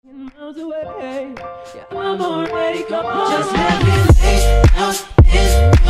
miles away. Yeah, I'm already gone. Just let me lay out in